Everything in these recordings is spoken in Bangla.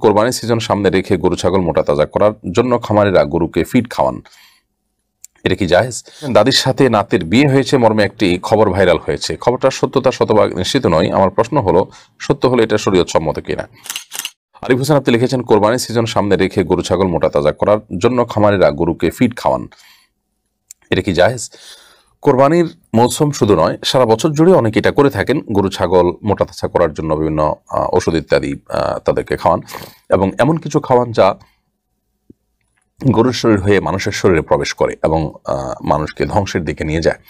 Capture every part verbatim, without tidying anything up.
কোরবানির সিজন সামনে রেখে গরু ছাগল মোটা তাজা করার জন্য খামারিরা গরুকে ফিড খাওয়ান, এটা কি জায়েজ? দাদির সাথে নাতির বিয়ে হয়েছে মর্মে একটি খবর ভাইরাল হয়েছে। খবরটার সত্যতা শতভাগ নিশ্চিত নয়। আমার প্রশ্ন হলো, সত্য হলে এটা শরীয়ত সম্মত কিনা? আরিফ হোসেন আপনি লিখেছেন, কোরবানির সিজন সামনে রেখে গরু ছাগল মোটা তাজা করার জন্য খামারিরা গরুকে ফিড খাওয়ান, এটা কি জায়েজ? কোরবানির মৌসুম শুধু নয়, সারা বছর জুড়ে অনেকে এটা করে থাকেন। গরু ছাগল মোটা তাজা করার জন্য বিভিন্ন ওষুধ ইত্যাদি তাদেরকে খাওয়ান, এবং এমন কিছু খাওয়ান যা গরুর শরীর হয়ে মানুষের শরীরে প্রবেশ করে এবং মানুষকে ধ্বংসের দিকে নিয়ে যায়,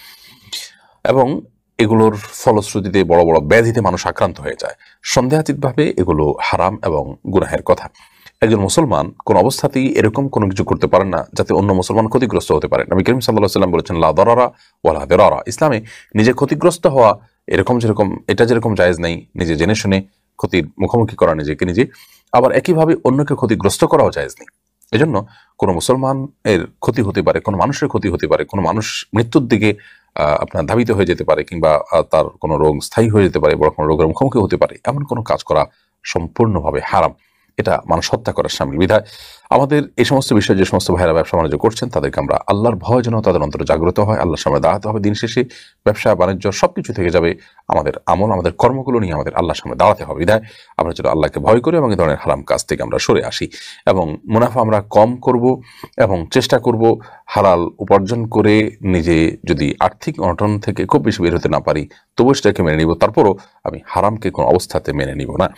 এবং এগুলোর ফলশ্রুতিতে বড় বড় ব্যাধিতে মানুষ আক্রান্ত হয়ে যায়। সন্দেহাতীতভাবে এগুলো হারাম এবং গুনাহের কথা। একজন মুসলমান কোন অবস্থাতেই এরকম কোনো কিছু করতে পারেন না যাতে অন্য মুসলমান ক্ষতিগ্রস্ত হতে পারে। নবী করিম সাল্লাল্লাহু আলাইহি ওয়াসাল্লাম বলেছেন, লা দারারা ওয়ালা দিরারা। ইসলামে নিজে ক্ষতিগ্রস্ত হওয়া এরকম যেরকম এটা যেরকম জায়েজ নেই, নিজে জেনে শুনে ক্ষতির মুখোমুখি করা নিজেকে নিজে, আবার একইভাবে অন্যকে ক্ষতিগ্রস্ত করাও জায়েজ নেই। এজন্য কোনো মুসলমান এর ক্ষতি হতে পারে, কোনো মানুষের ক্ষতি হতে পারে, কোনো মানুষ মৃত্যুর দিকে আপনার ধাবিত হয়ে যেতে পারে, কিংবা তার কোনো রোগ স্থায়ী হয়ে যেতে পারে, বড় কোনো রোগের মুখোমুখি হতে পারে, এমন কোনো কাজ করা সম্পূর্ণভাবে হারাম। এটা মানুষ হত্যা করার সামিল। বিধায় আমাদের এই সমস্ত বিষয়ে যে সমস্ত ভাইরা ব্যবসা বাণিজ্য করছেন তাদেরকে আমরা আল্লাহর ভয় যেন তাদের অন্তরে জাগ্রত হয়, আল্লাহর সামনে দাঁড়াতে হবে। দিন শেষে ব্যবসা বাণিজ্য সবকিছু থেকে যাবে আমাদের আমল, আমাদের কর্মগুলো নিয়ে আমাদের আল্লাহর সামনে দাঁড়াতে হবে। বিধায় আমরা যেন আল্লাহকে ভয় করি এবং এই ধরনের হারাম কাজ থেকে আমরা সরে আসি, এবং মুনাফা আমরা কম করব এবং চেষ্টা করব হালাল উপার্জন করে নিজে যদি আর্থিক অনটন থেকে খুব বেশি বের হতে না পারি তবু সেটাকে মেনে নিব, তারপরও আমি হারামকে কোনো অবস্থাতে মেনে নিব না।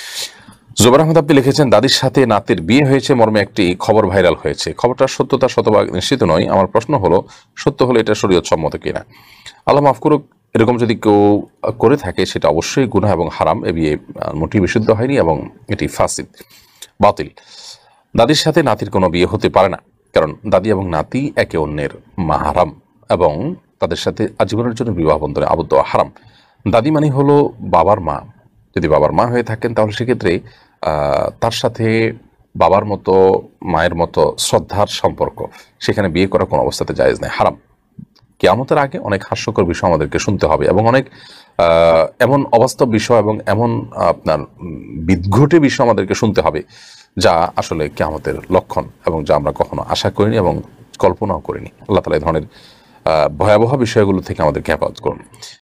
জোবার আহমদ আপনি লিখেছেন, দাদির সাথে নাতির বিয়ে হয়েছে মর্মে একটি খবর ভাইরাল হয়েছে। খবরটার সত্যতা শতভাগ নিশ্চিত নয়। আমার প্রশ্ন হলো, সত্য হলে এটা শরীয়ত সম্মত কিনা? আল্লাহ মাফ করুক, এরকম যদি কেউ করে থাকে সেটা অবশ্যই গুনাহ এবং হারাম। এ বিয়ে মোটেই বিশুদ্ধ হয়নি এবং এটি ফাসিদ, বাতিল। দাদির সাথে নাতির কোনো বিয়ে হতে পারে না, কারণ দাদি এবং নাতি একে অন্যের মাহারাম এবং তাদের সাথে আজীবনের জন্য বিবাহ বন্ধনে আবদ্ধ হারাম। দাদি মানে হলো বাবার মা। যদি বাবার মা হয়ে থাকেন তাহলে সেক্ষেত্রে তার সাথে বাবার মতো মায়ের মতো শ্রদ্ধার সম্পর্ক, সেখানে বিয়ে করা কোনো অবস্থাতে জায়েজ নেই, হারাম। কিয়ামতের আগে অনেক হাস্যকর বিষয় আমাদেরকে শুনতে হবে, এবং অনেক এমন অবাস্তব বিষয় এবং এমন আপনার বিদঘটে বিষয় আমাদেরকে শুনতে হবে যা আসলে কিয়ামতের লক্ষণ, এবং যা আমরা কখনো আশা করিনি এবং কল্পনাও করিনি। আল্লাহ তাআলা এই ধরনের ভয়াবহ বিষয়গুলো থেকে আমাদেরকে হেফাজত করুন।